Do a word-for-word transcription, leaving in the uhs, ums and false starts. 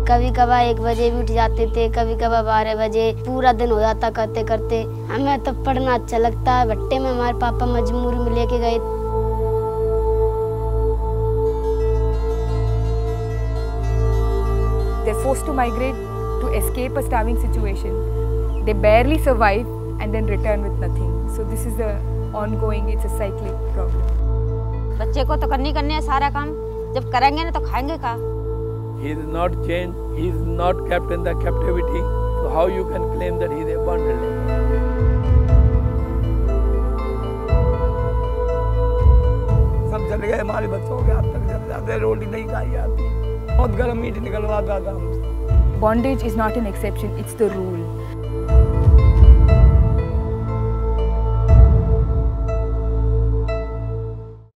कभी कभार एक बजे भी उठ जाते थे, कभी कभार बारह बजे। पूरा दिन हो जाता करते करते। हमें तो पढ़ना अच्छा लगता है। भट्टे में हमारे पापा मजबूरी में लेके गए। They're forced to migrate to escape a starving situation. They barely survive and then return with nothing. So this is the ongoing, it's a cyclic problem. बच्चे को तो करनी करनी है सारा काम, जब करेंगे ना तो खाएंगे का? He is not changed, he is not kept in the captivity. So how you can claim that he is abandoned? सब जल गए हमारे बच्चों के हाथ तक जल जाते, रोटी नहीं खाई जाती, बहुत गर्म मीट निकलवाता था हमसे। Bondage is not an exception, it's the rule.